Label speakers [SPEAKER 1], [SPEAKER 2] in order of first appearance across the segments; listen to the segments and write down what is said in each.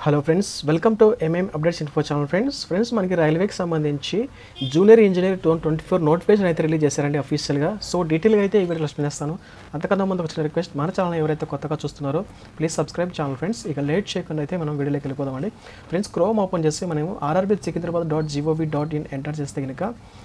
[SPEAKER 1] Hello friends, welcome to updates info channel. Friends మనకి రైల్వేకి సంబంధించి జూనియర్ ఇంజనీర్ 2024 నోటిఫికేషన్ అయితే రిలీజ్ చేశారండి అఫీషియల్గా. సో డీటెయిల్గా అయితే ఈ వీడియోలో ఎక్స్ప్లెయిన్ చేస్తాను. అంతకన్నా ముందు వచ్చిన రిక్వెస్ట్, మన ఛానల్ ఎవరైతే కొత్తగా చూస్తున్నారో ప్లీజ్ సబ్స్క్రైబ్ ఛానల్ ఫ్రెండ్స్. ఇక లేట్ చేయకుండా అయితే మనం వీడియోలోకి వెళ్ళిపోదామండి. ఫ్రెండ్స్, క్రోమ్ ఓపెన్ చేసి మనం rrbsikandrabad.gov.in ఎంటర్ చేస్తే కనుక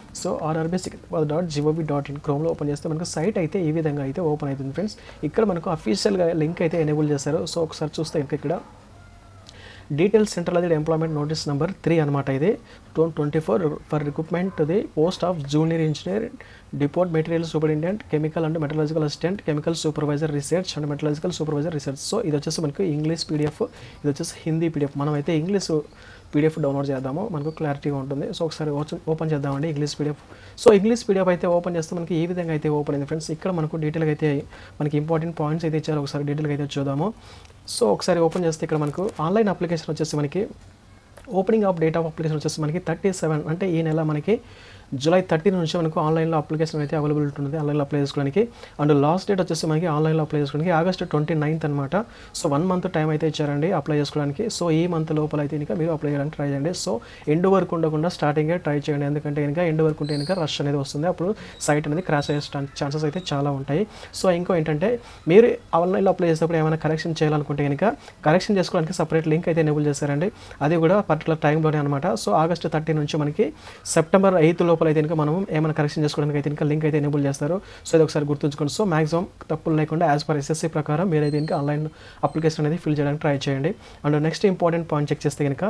[SPEAKER 1] rrbsikandrabad.gov.in క్రోమ్లో ఓపెన్ చేస్తే మనకు సైట్ అయితే ఈ విధంగా అయితే ఓపెన్ అవుతుంది ఫ్రెండ్స్. ఇక్కడ మనకు అఫీషియల్గా లింక్ అయితే ఎనేబుల్ చేశారు. సో ఒకసారి చూస్తే ఇంకా ఇక్కడ details centralised employment notice number 3 అనమాట. ఇది 2024 for recruitment to the post of junior engineer depot material superintendent chemical and metallurgical assistant chemical supervisor research and metallurgical supervisor research. So ఇది వచ్చేసి మనకు ఇంగ్లీష్ పీడిఎఫ్, ఇది వచ్చేసి హిందీ పీడిఎఫ్. మనం అయితే English PDF download చేద్దాము, మనకు క్లారిటీగా ఉంటుంది. సో ఒకసారి ఓపెన్ చేద్దామండి English PDF. So English PDF అయితే ఓపెన్ చేస్తే మనకి ఈ విధంగా అయితే ఓపెన్ అయింది ఫ్రెండ్స్. ఇక్కడ మనకు డీటెయిల్గా అయితే మనకి ఇంపార్టెంట్ పాయింట్స్ అయితే ఇచ్చారు. ఒకసారి డీటెయిల్గా అయితే చూద్దాము. సో ఒకసారి ఓపెన్ చేస్తే ఇక్కడ మనకు ఆన్లైన్ అప్లికేషన్ వచ్చేసి మనకి opening of date of application వచ్చేసి మనకి 37 అంటే ఈ నెల మనకి జూలై 13 నుంచి మనకు ఆన్లైన్లో అప్లికేషన్ అయితే అవైలబుల్ ఉంటుంది ఆన్లైన్లో అప్లై చేసుకోవడానికి. అండ్ లాస్ట్ డేట్ వచ్చేసి మనకి ఆన్లైన్లో అప్లై చేసుకోవడానికి ఆగస్ట్ 29 అనమాట. సో 1 మంత్ టైం అయితే ఇచ్చారండి అప్లై చేసుకోవడానికి. సో ఈ మంత్ లోపల అయితే ఇంకా మీరు అప్లై చేయడానికి ట్రై చేయండి. సో ఎండ్ వరకు ఉండకుండా స్టార్టింగే ట్రై చేయండి, ఎందుకంటే ఇంకా ఎండ్ వరకు ఉంటే ఇంకా రష్ అనేది వస్తుంది, అప్పుడు సైట్ అనేది క్రాష్ అయ్యే ఛాన్సెస్ అయితే చాలా ఉంటాయి. సో ఇంకో ఏంటంటే మీరు ఆన్లైన్లో అప్లై చేసేటప్పుడు ఏమైనా కరెక్షన్ చేయాలనుకుంటే కనుక కరెక్షన్ చేసుకోవడానికి సపరేట్ లింక్ అయితే ఎనేబుల్ చేశారండి. అది కూడా పర్టికులర్ టైంలోనే అనమాట. సో ఆగస్ట్ 30 నుంచి మనకి సెప్టెంబర్ 8 లోపల అయితే ఇంకా మనం ఏమైనా కరెక్షన్ చేసుకోవడానికి అయితే ఇంకా లింక్ అయితే ఎనేబుల్ చేస్తారు. సో ఇది ఒకసారి గుర్తుంచుకోండి. సో మాక్సిమం తప్పులు లేకుండా యాజ్ పర్ ఎస్ఎస్సీ ప్రకారం మీరైతే ఇంకా ఆన్లైన్ అప్లికేషన్ అనేది ఫిల్ చేయడానికి ట్రై చేయండి. And next important point check చేస్తే కనుక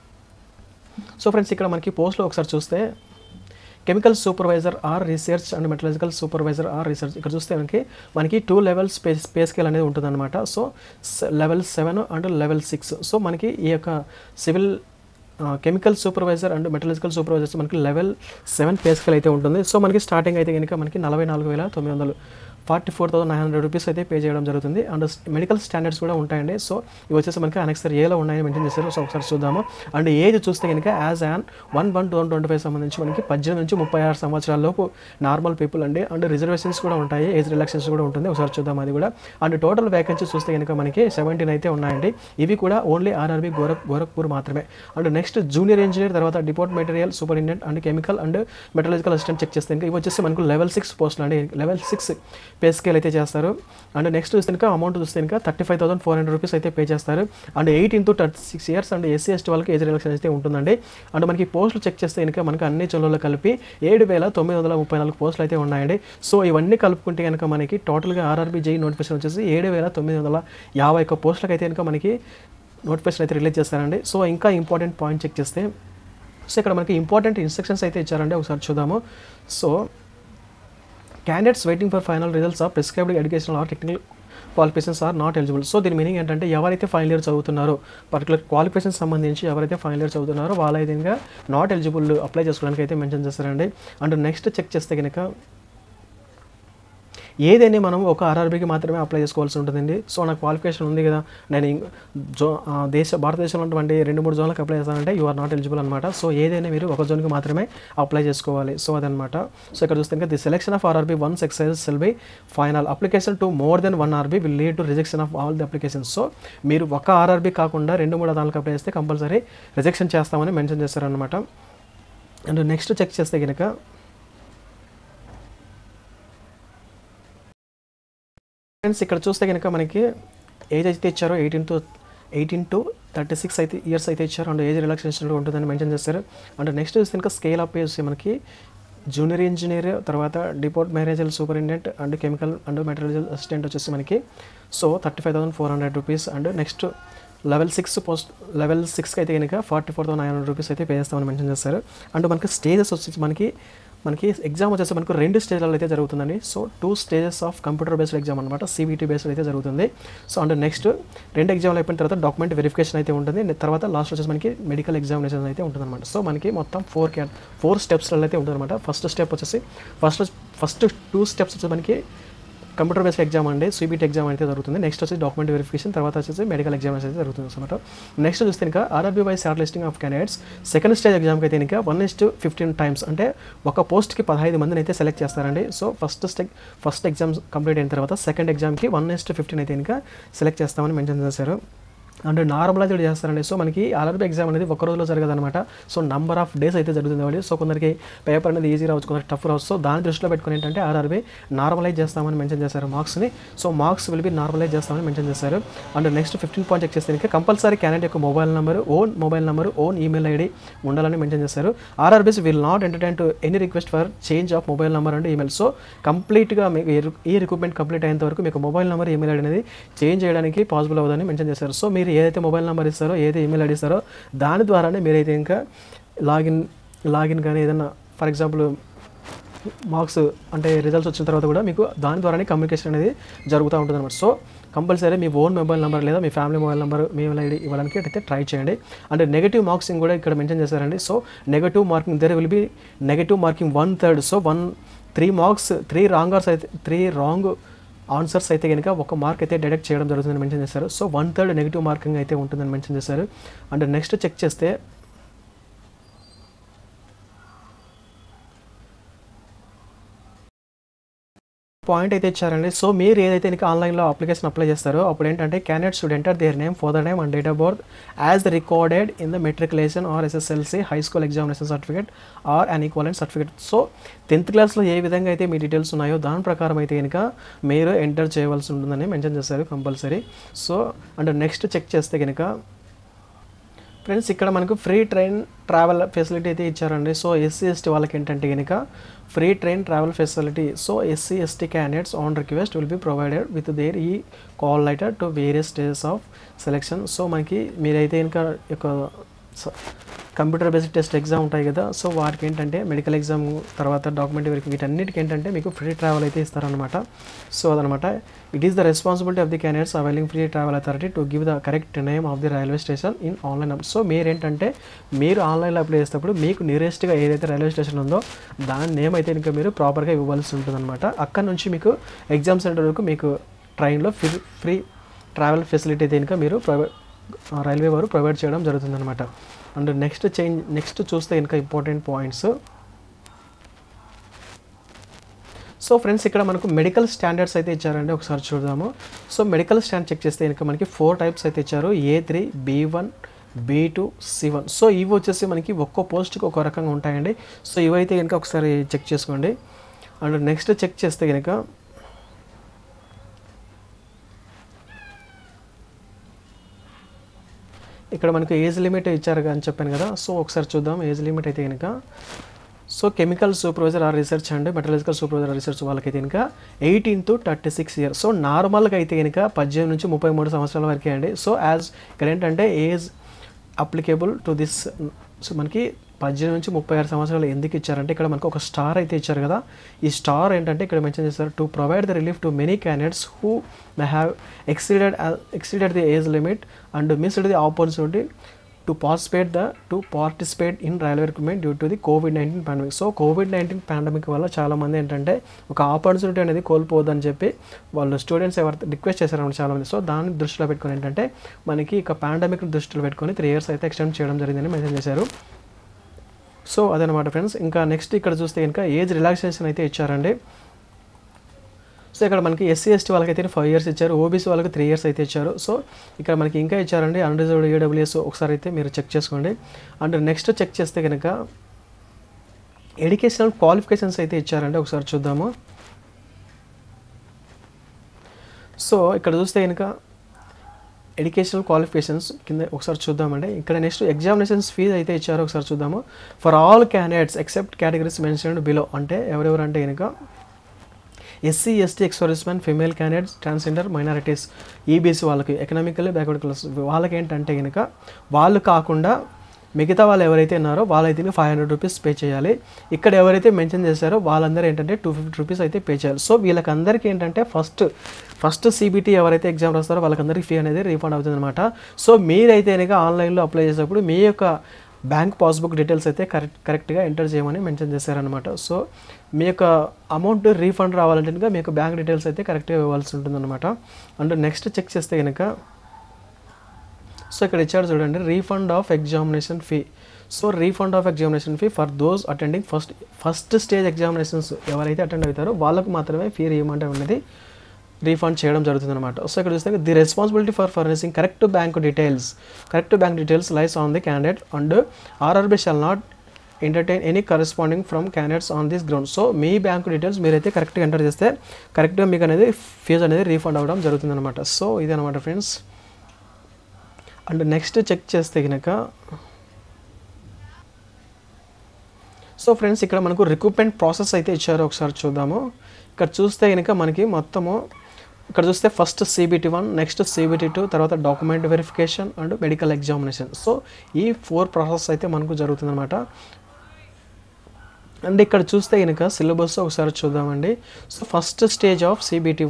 [SPEAKER 1] సో ఫ్రెండ్స్ ఇక్కడ మనకి పోస్ట్లో ఒకసారి చూస్తే chemical supervisor or research and metallurgical supervisor or research. ఇక్కడ చూస్తే మనకి 2 లెవెల్స్ పే స్కేల్ అనేది ఉంటుందన్నమాట. So level 7 and level 6. So మనకి ఈ యొక్క civil chemical supervisor and metallurgical supervisors మనకి లెవెల్ 7 పే స్కేల్ అయితే ఉంటుంది. సో మనకి స్టార్టింగ్ అయితే కనుక మనకి 44,900 44,900 రూపీస్ అయితే పే చేయడం జరుగుతుంది. అండ్ మెడికల్ స్టాండర్డ్స్ కూడా ఉంటాయండి. సో ఇవి వచ్చేసి మనకి అనెక్సర్ ఏలో ఉన్నాయని మెన్షన్ చేశారు. సో ఒకసారి చూద్దాము. అండ్ ఏజ్ చూస్తే కనుక యాజ్ యాన్ 1/1/2025 సంబంధించి మనకి 18 నుంచి 36 సంవత్సరాల లోపు నార్మల్ పీపుల్ అండి. అండ్ రిజర్వేషన్స్ కూడా ఉంటాయి, ఏజ్ రిలాక్సేషన్ కూడా ఉంటుంది. ఒకసారి చూద్దాం అది కూడా. అండ్ టోటల్ వేకెన్సీ చూస్తే కనుక మనకి 17 అయితే ఉన్నాయండి. ఇవి కూడా ఓన్లీ ఆర్ఆర్బీ గోరఖ్పూర్ మాత్రమే. అండ్ నెక్స్ట్ జూనియర్ ఇంజనీర్, తర్వాత depot material superintendent and chemical and metallurgical assistant check చేస్తే ఇంకా ఇవి వచ్చేసి మనకు లెవెల్ 6 పోస్టులు అండి. లెవెల్ 6 పే స్కేల్ అయితే చేస్తారు. అండ్ నెక్స్ట్ చూస్తే కనుక అమౌంట్ చూస్తే కనుక 35,400 రూపీస్ అయితే పే చేస్తారు. And 18 to 36 years and SC ST వాళ్ళకి ఏజ్ రిలాక్సేషన్ అయితే ఉంటుందండి. అండ్ మనకి పోస్టులు చెక్ చేస్తే కనుక మనకి అన్ని జిల్లాల్లో కలిపి 7,934 పోస్టులు అయితే ఉన్నాయండి. సో ఇవన్నీ కలుపుకుంటే కనుక మనకి టోటల్గా ఆర్ఆర్బీ జేఈ నోటిఫికేషన్ వచ్చేసి 7,951 పోస్టులకు అయితే కనుక మనకి నోటిఫికేషన్ అయితే రిలీజ్ చేస్తారండి. సో ఇంకా ఇంపార్టెంట్ పాయింట్ చెక్ చేస్తే సో ఇక్కడ మనకి ఇంపార్టెంట్ ఇన్స్ట్రక్షన్స్ అయితే ఇచ్చారండి. ఒకసారి చూద్దాము. So candidates waiting for final results of prescribed educational or technical qualifications are not eligible. So దీని మీనింగ్ ఏంటంటే ఎవరైతే ఫైనల్ ఇయర్ చదువుతున్నారో, పర్టికులర్ క్వాలిఫికేషన్స్ సంబంధించి ఎవరైతే ఫైనల్ ఇయర్ చదువుతున్నారో వాళ్ళైతే ఇంకా నాట్ ఎలిజిబుల్ అప్లై చేసుకోవడానికి అయితే మెన్షన్ చేస్తారండి. అండ్ నెక్స్ట్ చెక్ చేస్తే కనుక ఏదైనా మనం ఒక ఆర్ఆర్బీకి మాత్రమే అప్లై చేసుకోవాల్సి ఉంటుందండి. సో నాకు క్వాలిఫికేషన్ ఉంది కదా, నేను భారతదేశంలో ఉన్నటువంటి 2-3 జోన్లకు అప్లై చేస్తానంటే యూ ఆర్ నాట్ ఎలిజిబుల్ అనమాట. సో ఏదైనా మీరు ఒక జోన్కి మాత్రమే అప్లై చేసుకోవాలి. సో అదనమాట. సో ఇక్కడ చూస్తే the selection of RRB once exercise will be final application to more than 1 RRB will lead to rejection of all the applications. So మీరు ఒక ఆర్ఆర్బీ కాకుండా 2-3 దానికి అప్లై చేస్తే కంపల్సరీ రిజెక్షన్ చేస్తామని మెన్షన్ చేస్తారనమాట. అండ్ నెక్స్ట్ చెక్ చేస్తే కనుక friends ఇక్కడ చూస్తే కనుక మనకి ఏజ్ అయితే ఇచ్చారో 18 to 36 అయితే ఇయర్స్ అయితే ఇచ్చారు. అండ్ ఏజ్ రిలాక్సేషన్ ఉంటుందని మెన్షన్ చేస్తారు. అండ్ నెక్స్ట్ చూస్తే కనుక స్కేల్ ఆఫ్ పే మనకి జూనియర్ ఇంజనీర్, తర్వాత depot material superintendent and chemical and material assistant వచ్చేసి మనకి so 35,400 rupees. And next level 6 అయితే కనుక 44,900 రూపీస్ అయితే పే చేస్తామని మెన్షన్ చేస్తారు. అండ్ మనకి స్టేజెస్ వచ్చేసి మనకి ఎగ్జామ్ వచ్చేసి మనకు 2 స్టేజ్లలో అయితే జరుగుతుందండి. So 2 stages of computer based exam అనమాట, సిబిటీ బేస్డ్ అయితే జరుగుతుంది. సో అండ్ నెక్స్ట్ 2 ఎగ్జామ్లు అయిపోయిన తర్వాత డాక్యుమెంట్ వెరిఫికేషన్ అయితే ఉంటుంది. తర్వాత లాస్ట్ వచ్చేసి మనకి మెడికల్ ఎగ్జామినేషన్ అయితే ఉంటుందన్నమాట. సో మనకి మొత్తం 4 స్టెప్స్లలో అయితే ఉంటుందన్నమాట. ఫస్ట్ స్టెప్ వచ్చేసి ఫస్ట్ 2 స్టెప్స్ వచ్చేసి మనకి కంప్యూటర్ బేస్డ్ ఎగ్జామ్ అండి, సిబిటీ ఎగ్జామ్ అయితే జరుగుతుంది. నెక్స్ట్ వచ్చి డాక్యుమెంట్ వెరిఫికేషన్, తర్వాత వచ్చేసి మెడికల్ ఎగ్జామినేషన్ అయితే జరుగుతుంది అనమాట. నెక్స్ట్ చూస్తే ఇంకా RRB wise shortlisting of candidates second stage ఎగ్జామ్కి అయితే ఇంకా 1:15 టైమ్స్ అంటే ఒక పోస్ట్కి 15 మందిని అయితే సెలెక్ట్ చేస్తారండి. సో ఫస్ట్ ఎగ్జామ్ కంప్లీట్ అయిన తర్వాత సెకండ్ ఎగ్జామ్కి 1:15 అయితే ఇంకా సెలెక్ట్ చేస్తామని మెన్షన్ చేశారు. అండ్ నార్మల్ అయితే చేస్తారండి. సో మనకి ఆర్ఆర్బీ ఎగ్జామ్ అనేది ఒక రోజులో జరగదనమాట. సో నంబర్ ఆఫ్ డేస్ అయితే జరుగుతుంది కాబట్టి సో కొందరికి పేపర్ అనేది ఈజీ రావచ్చు, కొందరికి టఫ్ రావచ్చు. సో దాన్ని దృష్టిలో పెట్టుకుని ఏంటంటే ఆర్ఆర్బీ నార్మలైజ్ చేస్తామని మెన్షన్ చేశారు మార్క్స్ని. So marks will be normalise చేస్తామని మెన్షన్ చేశారు. అండ్ నెక్స్ట్ 15 పాయింట్ చెక్ చేస్తే ఇంకా కంపల్సరీ క్యాండిడేట్ యొక్క mobile number, own email ID ఉండాలని మెన్షన్ చేశారు. RRBs will not entertain to any request for change of mobile number and email. So కంప్లీట్గా మీకు ఈ రిక్రూట్మెంట్ కంప్లీట్ అయ్యేంత వరకు మీకు మొబైల్ నెంబర్, ఈమెయిల్ ఐడి అనేది చేంజ్ చేయడానికి పాసిబుల్ అవ్వదని మెన్షన్ చేశారు. సో మీరు ఏదైతే మొబైల్ నెంబర్ ఇస్తారో, ఏదైతే ఈమెయిల్ ఐడి ఇస్తారో దాని ద్వారానే మీరైతే ఇంకా లాగిన్ కానీ ఏదైనా ఫర్ ఎగ్జాంపుల్ మార్క్స్ అంటే రిజల్ట్స్ వచ్చిన తర్వాత కూడా మీకు దాని ద్వారానే కమ్యూనికేషన్ అనేది జరుగుతూ ఉంటుంది అనమాట. సో కంపల్సరీ మీ ఓన్ మొబైల్ నెంబర్ లేదా మీ ఫ్యామిలీ మొబైల్ నెంబర్, మీ ఈమెయిల్ ఐడి ఇవ్వడానికి అయితే ట్రై చేయండి. అండ్ నెగటివ్ మార్క్సింగ్ కూడా ఇక్కడ మెన్షన్ చేశారండి. So negative marking there will be negative marking 1/3. So 3 marks 3 wrong answers అయితే కనుక 1 మార్క్ అయితే డిడక్ట్ చేయడం జరుగుతుందని మెన్షన్ చేశారు. సో 1/3 నెగిటివ్ మార్కింగ్ అయితే ఉంటుందని మెన్షన్ చేశారు. అండ్ నెక్స్ట్ చెక్ చేస్తే పాయింట్ అయితే ఇచ్చారండి. సో మీరు ఏదైతే ఇంకా ఆన్లైన్లో అప్లికేషన్ అప్లై చేస్తారో అప్పుడు ఏంటంటే candidate should enter their name, father name and date of birth as recorded in the matriculation or SSLC high school examination certificate or an equivalent certificate. So 10th క్లాస్లో ఏ విధంగా అయితే మీ డీటెయిల్స్ ఉన్నాయో దాని ప్రకారం అయితే కనుక మీరు ఎంటర్ చేయవలసి ఉంటుందని మెన్షన్ చేశారు compulsory. So and next check చేస్తే కనుక ఫ్రెండ్స్ ఇక్కడ మనకు ఫ్రీ ట్రైన్ ట్రావెల్ ఫెసిలిటీ అయితే ఇచ్చారండి. సో ఎస్సీ ఎస్టీ వాళ్ళకి ఏంటంటే కనుక free train travel facility. So SC ST candidates on request will be provided with their e call letter to various stages of selection. So మనకి మీరైతే ఇంకా computer based test exam ఉంటాయి కదా, so వాటికి ఏంటంటే మెడికల్ ఎగ్జామ్ తర్వాత document verification వీటన్నిటికి ఏంటంటే మీకు ఫ్రీ ట్రావెల్ అయితే ఇస్తారనమాట. సో అదనమాట it is the responsibility of the candidates availing free travel authority to give the correct name of the railway station in online. So మీరేంటంటే మీరు ఆన్లైన్లో అప్లై చేసేటప్పుడు మీకు నియరెస్ట్గా ఏదైతే రైల్వే స్టేషన్ ఉందో దాని నేమ్ అయితే ఇంకా మీరు ప్రాపర్గా ఇవ్వవలసి ఉంటుందన్నమాట. అక్కడ నుంచి మీకు ఎగ్జామ్ సెంటర్ వరకు మీకు ట్రైన్లో ఫ్రీ ట్రావెల్ ఫెసిలిటీ అయితే ఇంకా మీరు రైల్వే వారు ప్రొవైడ్ చేయడం జరుగుతుందన్నమాట. అండ్ నెక్స్ట్ చూస్తే ఇంకా ఇంపార్టెంట్ పాయింట్స్. సో ఫ్రెండ్స్ ఇక్కడ మనకు మెడికల్ స్టాండర్డ్స్ అయితే ఇచ్చారండి, ఒకసారి చూద్దాము. సో మెడికల్ స్టాండర్డ్ చెక్ చేస్తే ఇంకా మనకి 4 టైప్స్ అయితే ఇచ్చారు, A3, B1, B2, C1. So ఇవి వచ్చేసి మనకి ఒక్కో పోస్ట్కి ఒక రకంగా ఉంటాయండి. సో ఇవైతే కనుక ఒకసారి చెక్ చేసుకోండి. అండ్ నెక్స్ట్ చెక్ చేస్తే కనుక ఇక్కడ మనకు ఏజ్ లిమిట్ ఇచ్చారు అని చెప్పాను కదా, సో ఒకసారి చూద్దాం ఏజ్ లిమిట్ అయితే కనుక. So chemical supervisor or research and metallurgical supervisor or research వాళ్ళకైతే కనుక 18 to 36 years. సో నార్మల్గా అయితే కనుక 18 నుంచి 33 సంవత్సరాల వరకే అండి. సో ఇక్కడ ఏంటంటే age applicable to this. So మనకి 18 నుంచి 36 సంవత్సరాలు ఎందుకు ఇచ్చారంటే ఇక్కడ మనకు ఒక స్టార్ అయితే ఇచ్చారు కదా, ఈ స్టార్ ఏంటంటే ఇక్కడ మెన్షన్ చేస్తారు to provide the relief to many candidates who may have exceeded the age limit and missed the opportunity to participate in railway recruitment due to the COVID-19 pandemic. So COVID-19 pandemic వల్ల చాలామంది ఏంటంటే ఒక opportunity అనేది కోల్పోవద్దని చెప్పి వాళ్ళు students ఎవరు request చేశారన్నమాట చాలామంది. సో దాన్ని దృష్టిలో పెట్టుకొని ఏంటంటే మనకి ఇక పాండమిక్ దృష్టిలో పెట్టుకొని 3 years అయితే ఎక్స్టెండ్ చేయడం జరిగిందని మెన్షన్ చేశారు. సో అదనమాట ఫ్రెండ్స్. ఇంకా నెక్స్ట్ ఇక్కడ చూస్తే ఇంకా ఏజ్ రిలాక్సేషన్ అయితే ఇచ్చారండి. సో ఇక్కడ మనకి ఎస్సీ ఎస్టీ వాళ్ళకైతే 5 years ఇచ్చారు, ఓబీసీ వాళ్ళకి 3 years అయితే ఇచ్చారు. సో ఇక్కడ మనకి ఇంకా ఇచ్చారండి అన్రిజర్వ్డ్ AWS, ఒకసారి అయితే మీరు చెక్ చేసుకోండి. అండ్ నెక్స్ట్ చెక్ చేస్తే కనుక ఎడ్యుకేషనల్ క్వాలిఫికేషన్స్ అయితే ఇచ్చారండి, ఒకసారి చూద్దాము. సో ఇక్కడ చూస్తే కనుక ఎడ్యుకేషనల్ క్వాలిఫికేషన్స్ కింద ఒకసారి చూద్దామండి. ఇక్కడ నెక్స్ట్ ఎగ్జామినేషన్స్ ఫీజ్ అయితే ఇచ్చారు, ఒకసారి చూద్దాము. For all candidates except categories mentioned below, అంటే ఎవరెవరంటే కనుక SC ST ex servicemen, female candidates, transgender, minorities, EBC వాళ్ళకి, ఎకనామికల్లీ బ్యాక్వర్డ్ క్లాస్ వాళ్ళకి ఏంటంటే కనుక వాళ్ళు కాకుండా మిగతా వాళ్ళు ఎవరైతే ఉన్నారో వాళ్ళైతే 500 rupees పే చేయాలి. ఇక్కడ ఎవరైతే మెన్షన్ చేశారో వాళ్ళందరూ ఏంటంటే 250 rupees అయితే పే చేయాలి. సో వీళ్ళకందరికీ ఏంటంటే ఫస్ట్ CBT ఎవరైతే ఎగ్జామ్ రాస్తారో వాళ్ళకందరికీ ఫీ అనేది రీఫండ్ అవుతుంది అనమాట. సో మీరైతే కనుక ఆన్లైన్లో అప్లై చేసేటప్పుడు మీ యొక్క బ్యాంక్ పాస్బుక్ డీటెయిల్స్ అయితే కరెక్ట్గా ఎంటర్ చేయమని మెన్షన్ చేశారనమాట. సో మీ యొక్క అమౌంట్ రీఫండ్ రావాలంటే కనుక మీ యొక్క బ్యాంక్ డీటెయిల్స్ అయితే కరెక్ట్గా ఇవ్వాల్సి ఉంటుందన్నమాట. అండ్ నెక్స్ట్ చెక్ చేస్తే కనుక సో ఇక్కడ ఇచ్చారు చూడండి, refund of examination fee. So refund of examination fee for those attending first stage examinations ఎవరైతే అటెండ్ అవుతారో వాళ్ళకు మాత్రమే ఫీ రీఫండ్ అనేది రీఫండ్ చేయడం జరుగుతుందన్నమాట. సో ఇక్కడ చూస్తే the responsibility for furnishing correct bank details lies on the candidate and RRB shall not entertain any corresponding from candidates on this ground. So మీ బ్యాంక్ డీటెయిల్స్ మీరైతే కరెక్ట్గా ఎంటర్ చేస్తే కరెక్ట్గా మీకు అనేది ఫీజు అనేది రీఫండ్ అవ్వడం జరుగుతుందన్నమాట. సో ఇది అనమాట ఫ్రెండ్స్. అండ్ నెక్స్ట్ చెక్ చేస్తే కనుక సో ఫ్రెండ్స్ ఇక్కడ మనకు రిక్రూట్మెంట్ ప్రాసెస్ అయితే ఇచ్చారు, ఒకసారి చూద్దాము. ఇక్కడ చూస్తే కనుక మనకి మొత్తము ఇక్కడ చూస్తే ఫస్ట్ CBT1, నెక్స్ట్ CBT2, తర్వాత document verification and medical examination. So ఈ 4 ప్రాసెస్ అయితే మనకు జరుగుతుందన్నమాట. అండ్ ఇక్కడ చూస్తే కనుక సిలబస్ ఒకసారి చూద్దామండి. So first stage of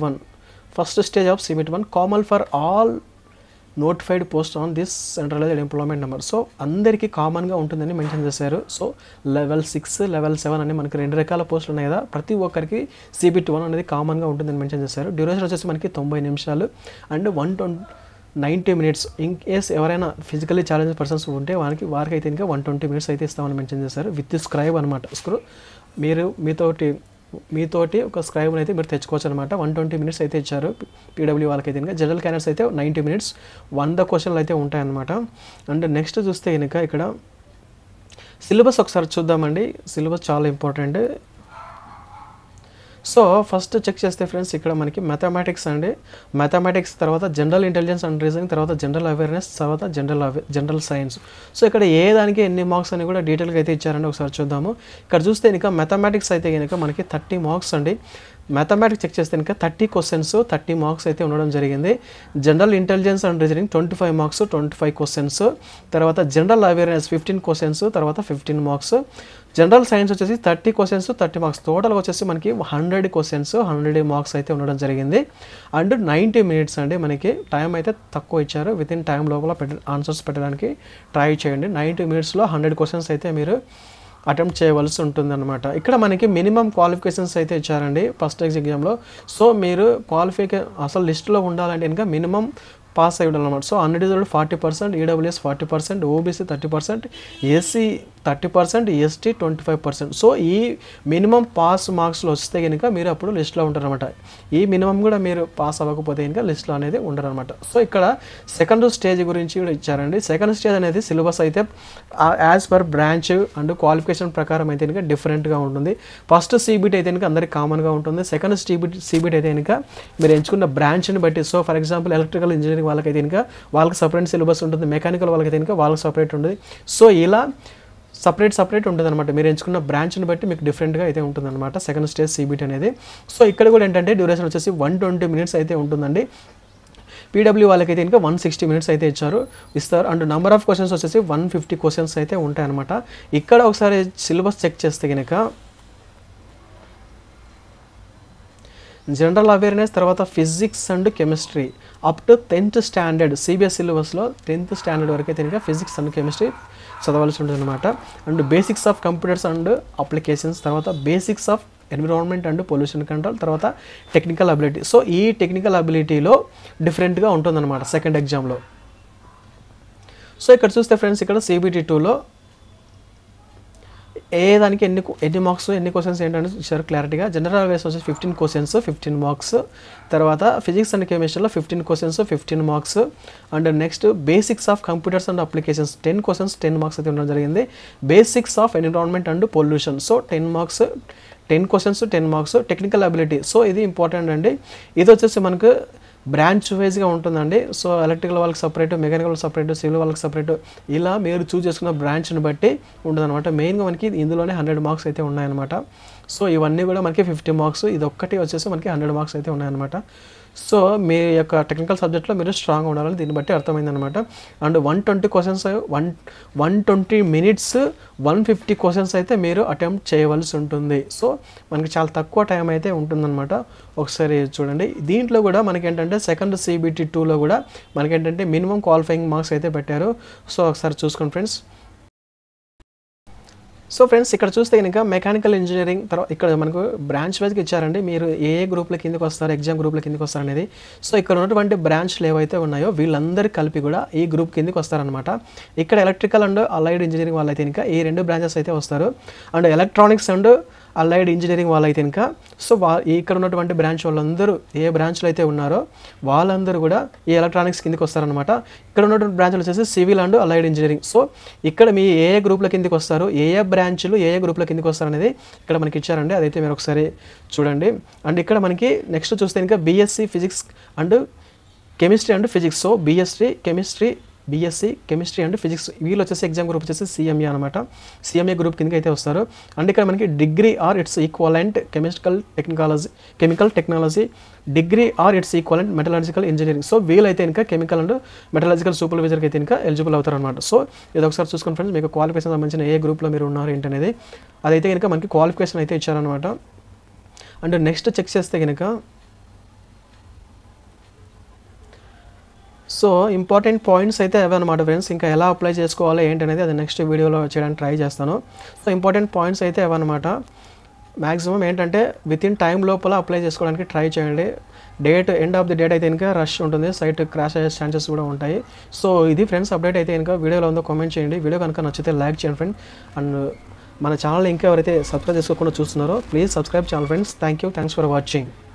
[SPEAKER 1] CBT1 common for all notified post on this centralised employment number. So అందరికీ కామన్గా ఉంటుందని మెన్షన్ చేశారు. సో లెవెల్ 6, లెవెల్ 7 అని మనకి 2 రకాల పోస్టులు ఉన్నాయి కదా, ప్రతి ఒక్కరికి CBT1 అనేది కామన్గా ఉంటుందని మెన్షన్ చేశారు. డ్యూరేషన్ వచ్చేసి మనకి 90 నిమిషాలు అండ్ 190 మినిట్స్. ఇన్ కేస్ ఎవరైనా ఫిజికల్లీ ఛాలెంజ్ పర్సన్స్ ఉంటే వారికి అయితే ఇంకా 120 మినిట్స్ అయితే ఇస్తామని మెన్షన్ చేశారు విత్ స్క్రైబ్ అనమాట. మీరు మీతోటి ఒక స్క్రైబ్ని అయితే మీరు తెచ్చుకోవచ్చు అనమాట. 120 మినిట్స్ అయితే ఇచ్చారు PW వాళ్ళకి అయితే. ఇంకా జనరల్ క్యాండిడేట్స్ అయితే 90 మినిట్స్, 100 క్వశ్చన్లు అయితే ఉంటాయన్నమాట. అండ్ నెక్స్ట్ చూస్తే కనుక ఇక్కడ సిలబస్ ఒకసారి చూద్దామండి. సిలబస్ చాలా ఇంపార్టెంట్. సో ఫస్ట్ చెక్ చేస్తే ఫ్రెండ్స్ ఇక్కడ మనకి మ్యాథమెటిక్స్ తర్వాత జనరల్ ఇంటెలిజెన్స్ అండ్ రీజనింగ్, తర్వాత జనరల్ అవేర్నెస్, తర్వాత జనరల్ సైన్స్. సో ఇక్కడ ఏ దానికి ఎన్ని మార్క్స్ అని కూడా డీటెయిల్గా అయితే ఇచ్చారండి, ఒకసారి చూద్దాము. ఇక్కడ చూస్తే కనుక మ్యాథమెటిక్స్ అయితే కనుక మనకి 30 మార్క్స్ అండి. మ్యాథమెటిక్స్ చెక్ చేస్తే కనుక 30 క్వశ్చన్స్ 30 మార్క్స్ అయితే ఉండడం జరిగింది. General intelligence and reasoning 25 marks 25 questions, తర్వాత జనరల్ అవేర్నెస్ 15 క్వశ్చన్స్, తర్వాత 15 మార్క్స్. జనరల్ సైన్స్ వచ్చేసి 30 క్వశ్చన్స్ 30 మార్క్స్, టోటల్గా వచ్చేసి మనకి 100 క్వశ్చన్స్ 100 మార్క్స్ అయితే ఉండడం జరిగింది. అండ్ 90 మినిట్స్ అండి, మనకి టైం అయితే తక్కువ ఇచ్చారు. విత్ ఇన్ టైం లోపల ఆన్సర్స్ పెట్టడానికి ట్రై చేయండి. 90 మినిట్స్లో 100 క్వశ్చన్స్ అయితే మీరు అటెంప్ట్ చేయవలసి ఉంటుందన్నమాట. ఇక్కడ మనకి మినిమం క్వాలిఫికేషన్స్ అయితే ఇచ్చారండి ఫస్ట్ ఎగ్జామ్లో. సో మీరు అసలు లిస్టులో ఉండాలంటే ఇంకా మినిమం పాస్ అయ్యి ఉండాలన్నమాట. So unreserved 40%, EWS 40%, OBC 30%, SC 30%, ST 25%. So ఈ మినిమం పాస్ మార్క్స్లో వస్తే కనుక మీరు అప్పుడు లిస్ట్లో ఉంటారనమాట. ఈ మినిమం కూడా మీరు పాస్ అవ్వకపోతే కనుక లిస్ట్లో అనేది ఉండరనమాట. సో ఇక్కడ సెకండ్ స్టేజ్ గురించి కూడా ఇచ్చారండి. సెకండ్ స్టేజ్ అనేది సిలబస్ అయితే as per branch and qualification ప్రకారం అయితే కనుక డిఫరెంట్గా ఉంటుంది. ఫస్ట్ CBT అయితే కనుక అందరికి కామన్గా ఉంటుంది. సెకండ్ CBT అయితే కనుక మీరు ఎంచుకున్న బ్రాంచ్ని బట్టి. So for example electrical engineering వాళ్ళకైతే కనుక వాళ్ళకి సపరేట్ సిలబస్ ఉంటుంది, మెకానికల్ వాళ్ళకైతే కనుక వాళ్ళకి సపరేట్ ఉంటుంది. సో ఇలా సపరేట్ ఉంటుంది అనమాట. మీరు ఎంచుకున్న బ్రాంచ్ని బట్టి మీకు డిఫరెంట్గా అయితే ఉంటుంది అనమాట సెకండ్ స్టేజ్ CBT అనేది. సో ఇక్కడ కూడా ఏంటంటే డ్యూరేషన్ వచ్చేసి 120 మినిట్స్ అయితే ఉంటుందండి. PW వాళ్ళకైతే ఇంకా 160 మినిట్స్ అయితే ఇస్తారు. అండ్ నెంబర్ ఆఫ్ క్వశ్చన్స్ వచ్చేసి 150 క్వశ్చన్స్ అయితే ఉంటాయన్నమాట. ఇక్కడ ఒకసారి సిలబస్ చెక్ చేస్తే కనుక జనరల్ అవేర్నెస్, తర్వాత physics and chemistry up to 10th standard CBSE సిలబస్లో 10th స్టాండర్డ్ వరకు అయితే ఇంకా ఫిజిక్స్ అండ్ కెమిస్ట్రీ చదవాల్సి ఉంటుంది అనమాట. And basics of computers and applications, తర్వాత basics of environment and pollution control, తర్వాత టెక్నికల్ అబిలిటీ. సో ఈ టెక్నికల్ అబిలిటీలో డిఫరెంట్గా ఉంటుందన్నమాట సెకండ్ ఎగ్జామ్లో. సో ఇక్కడ చూస్తే ఫ్రెండ్స్ ఇక్కడ CBT2లో ఏ దానికి ఎన్ని మార్క్స్ ఎన్ని క్వశ్చన్స్ ఏంటని ఇచ్చారు క్లారిటీగా. జనరల్ అవేర్నెస్ వచ్చి 15 క్వశ్చన్స్ 15 మార్క్స్, తర్వాత ఫిజిక్స్ అండ్ కెమిస్ట్రీలో 15 questions 15 marks. And next basics of computers and applications 10 questions 10 marks అయితే ఉండడం జరిగింది. Basics of environment and pollution, so 10 marks 10 questions 10 marks. Technical ability, so ఇది ఇంపార్టెంట్ అండి. ఇది వచ్చేసి మనకు బ్రాంచ్ వైజ్గా ఉంటుందండి. సో ఎలక్ట్రికల్ వాళ్ళకి సపరేట్, మెకానికల్ సపరేట్, సివిల్ వాళ్ళకి సపరేట్, ఇలా మీరు చూస్ చేసుకున్న బ్రాంచ్ని బట్టి ఉంటుందన్నమాట. మెయిన్గా మనకి ఇందులోనే 100 మార్క్స్ అయితే ఉన్నాయన్నమాట. సో ఇవన్నీ కూడా మనకి 50 మార్క్స్, ఇది ఒక్కటి వచ్చేసి మనకి 100 మార్క్స్ అయితే ఉన్నాయన్నమాట. సో మీ యొక్క టెక్నికల్ సబ్జెక్ట్లో మీరు స్ట్రాంగ్గా ఉండాలని దీన్ని బట్టి అర్థమైందనమాట. అండ్ 120 క్వశ్చన్స్ 120 మినిట్స్ 150 క్వశ్చన్స్ అయితే మీరు అటెంప్ట్ చేయవలసి ఉంటుంది. సో మనకి చాలా తక్కువ టైం అయితే ఉంటుందన్నమాట. ఒకసారి చూడండి. దీంట్లో కూడా మనకి ఏంటంటే సెకండ్ CBT2లో కూడా మనకి ఏంటంటే మినిమం క్వాలిఫైయింగ్ మార్క్స్ అయితే పెట్టారు. సో ఒకసారి చూసుకోండి ఫ్రెండ్స్. సో ఫ్రెండ్స్ ఇక్కడ చూస్తే కనుక మెకానికల్ ఇంజనీరింగ్ తర్వాత ఇక్కడ మనకు బ్రాంచ్ వైజ్గా ఇచ్చారండి. మీరు ఏ గ్రూప్ల కిందకి వస్తారు, ఎగ్జామ్ గ్రూప్ల కిందకి వస్తారు అనేది. సో ఇక్కడ ఉన్నటువంటి బ్రాంచ్లు ఏవైతే ఉన్నాయో వీళ్ళందరూ కలిపి కూడా ఈ గ్రూప్ కిందకి వస్తారనమాట. ఇక్కడ ఎలక్ట్రికల్ అండ్ అలైడ్ ఇంజనీరింగ్ వాళ్ళైతే ఇంకా ఈ 2 బ్రాంచెస్ అయితే వస్తారు. And electronics and allied engineering వాళ్ళైతే ఇంకా సో ఇక్కడ ఉన్నటువంటి బ్రాంచ్ వాళ్ళందరూ ఏ బ్రాంచ్లో అయితే ఉన్నారో వాళ్ళందరూ కూడా ఈ ఎలక్ట్రానిక్స్ కిందకి వస్తారనమాట. ఇక్కడ ఉన్నటువంటి బ్రాంచ్లు వచ్చేసి civil and allied engineering. So ఇక్కడ మీ ఏ గ్రూప్ల కిందకి వస్తారు, ఏ బ్రాంచ్లు ఏ గ్రూప్ల కిందకి వస్తారు అనేది ఇక్కడ మనకి ఇచ్చారండి. అదైతే మీరు ఒకసారి చూడండి. అండ్ ఇక్కడ మనకి నెక్స్ట్ చూస్తే ఇంకా BSc physics and chemistry and physics. So BSc chemistry and physics వీళ్ళు వచ్చేసి ఎగ్జామ్ గ్రూప్ వచ్చేసి సిఎంఏ అనమాట. సిఎంఏ గ్రూప్ కిందకి అయితే వస్తారు. అండ్ ఇక్కడ మనకి degree or its equivalent chemical technology, degree or its equivalent metallurgical engineering. So వీళ్ళైతే ఇంకా కెమికల్ అండ్ మెటలాజికల్ సూపర్వైజర్కి అయితే ఇంకా ఎలిజిబుల్ అవుతారు అనమాట. సో ఇది ఒకసారి చూసుకుని ఫ్రెండ్స్, మీకు క్వాలిఫికేషన్ సంబంధించిన ఏ గ్రూప్లో మీరు ఉన్నారు ఏంటనేది అదైతే కనుక మనకి క్వాలిఫికేషన్ అయితే ఇచ్చారనమాట. అండ్ నెక్స్ట్ చెక్ చేస్తే కనుక సో ఇంపార్టెంట్ పాయింట్స్ అయితే అవే అనమాట ఫ్రెండ్స్. ఇంకా ఎలా అప్లై చేసుకోవాలి ఏంటనేది అది నెక్స్ట్ వీడియోలో చేయడానికి ట్రై చేస్తాను. సో ఇంపార్టెంట్ పాయింట్స్ అయితే అవన్నమాట. మ్యాక్సిమం ఏంటంటే విత్ ఇన్ టైం లోపల అప్లై చేసుకోవడానికి ట్రై చేయండి. ఎండ్ ఆఫ్ ది డేట్ అయితే ఇంకా రష్ ఉంటుంది, సైట్ క్రాష్ అయ్యే ఛాన్సెస్ కూడా ఉంటాయి. సో ఇది ఫ్రెండ్స్ అప్డేట్ అయితే ఇంకా వీడియోలో ఉందో కామెంట్ చేయండి. వీడియో కనుక నచ్చితే లైక్ చేయండి ఫ్రెండ్. అండ్ మన ఛానల్ ఇంకా ఎవరైతే సబ్స్క్రైబ్ చేసుకోకుండా చూస్తున్నారో please subscribe channel friends. Thanks for watching.